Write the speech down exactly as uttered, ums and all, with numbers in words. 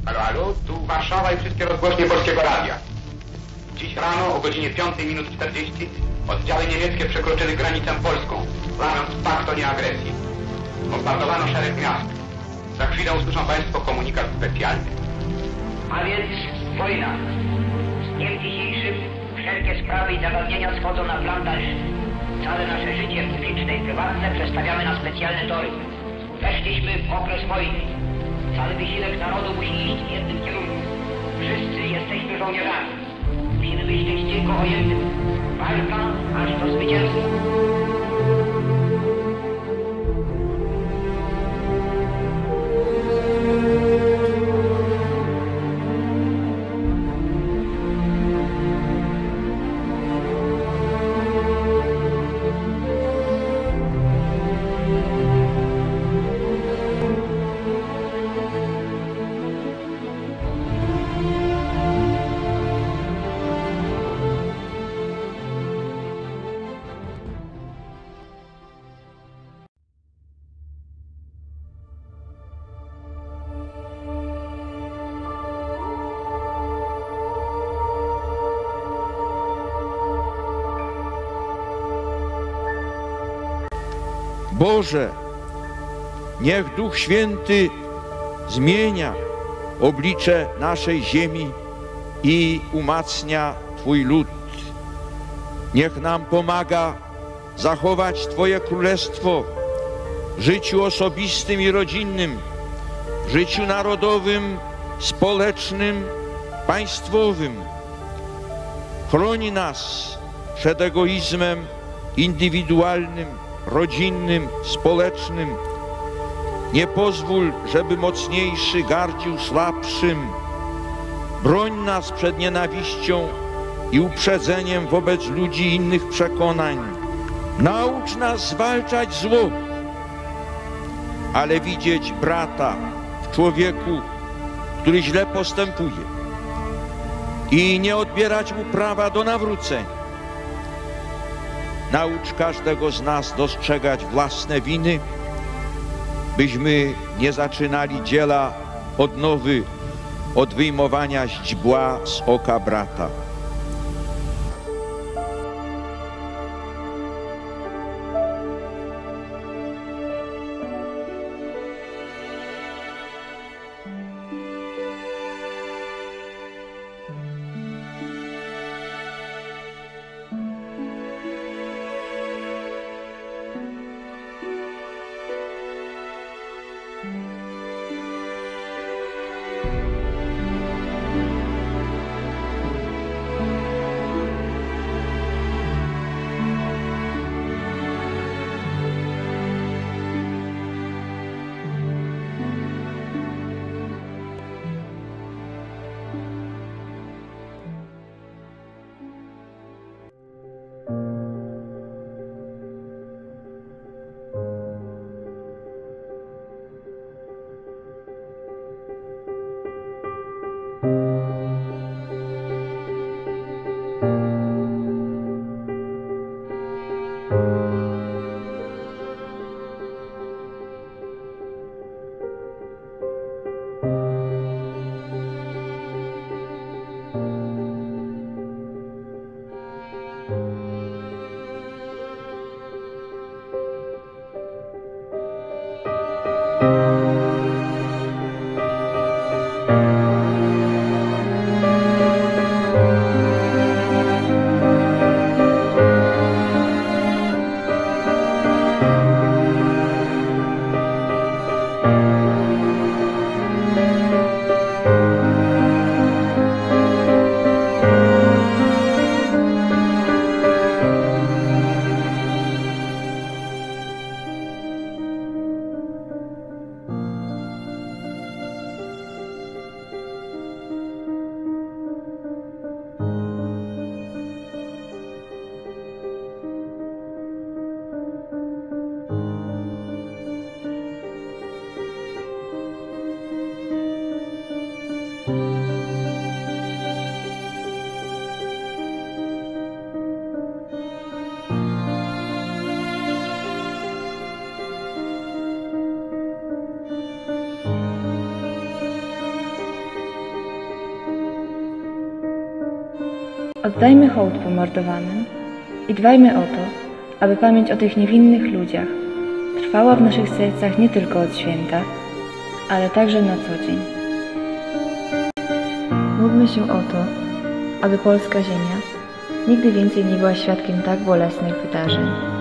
Halo, halo, tu Warszawa i wszystkie rozgłośnie Polskiego Radia. Dziś rano o godzinie piątej minut czterdzieści oddziały niemieckie przekroczyły granicę polską, łamiąc pakt o nieagresji. Bombardowano szereg miast. Za chwilę usłyszą Państwo komunikat specjalny. A więc wojna. Z dniem dzisiejszym wszelkie sprawy i zagadnienia schodzą na plan dalszy. Całe nasze życie publiczne i prywatne przestawiamy na specjalne tory. Weszliśmy w okres wojny. Cały wysiłek narodu musi iść w jednym kierunku. Wszyscy jesteśmy żołnierzami. Musimy myśleć tylko o jednym. Walka aż do zwycięstwa. Boże, niech Duch Święty zmienia oblicze naszej ziemi i umacnia Twój lud. Niech nam pomaga zachować Twoje królestwo w życiu osobistym i rodzinnym, w życiu narodowym, społecznym, państwowym. Chroni nas przed egoizmem indywidualnym, rodzinnym, społecznym. Nie pozwól, żeby mocniejszy gardził słabszym. Broń nas przed nienawiścią i uprzedzeniem wobec ludzi innych przekonań. Naucz nas zwalczać zło, ale widzieć brata w człowieku, który źle postępuje i nie odbierać mu prawa do nawrócenia. Naucz każdego z nas dostrzegać własne winy, byśmy nie zaczynali dzieła odnowy od wyjmowania źdźbła z oka brata. Oddajmy hołd pomordowanym i dbajmy o to, aby pamięć o tych niewinnych ludziach trwała w naszych sercach nie tylko od święta, ale także na co dzień. Módlmy się o to, aby polska ziemia nigdy więcej nie była świadkiem tak bolesnych wydarzeń.